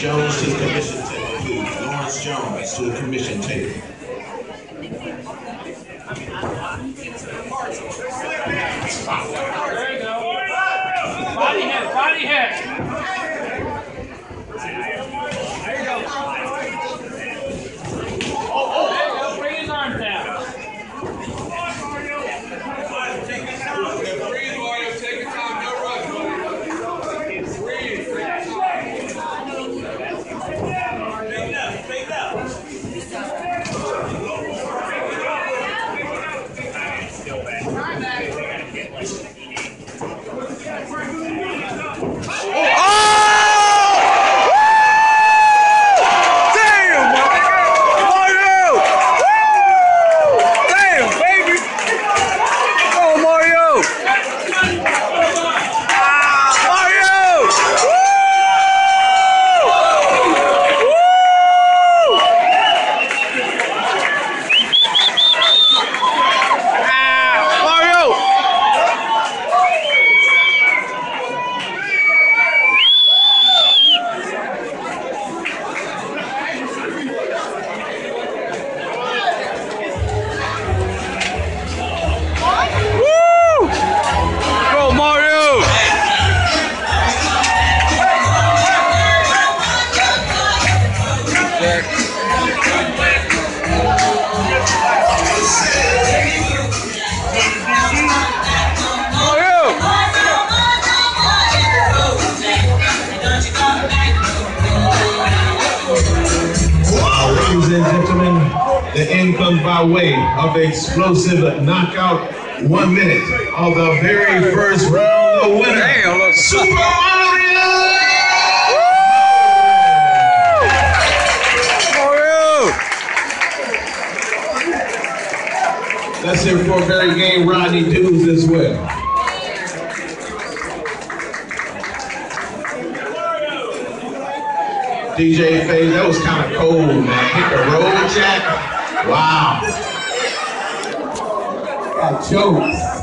Jones to the commission table, please. Lawrence Jones to the commission table. There you go. Body hit, body hit. There you go. There you go, bring his arms down. Breathe, Mario. Take your time. No rush, buddy. Breathe. Take your time. Take it out. Ladies and gentlemen, the end comes by way of the explosive knockout 1 minute of the very first round. The winner, Super Mario! Let's hear for very game Rodney Dudes as well. DJ Faye, that was kind of cold, man. Hit the road, Jack. Wow. Got jokes.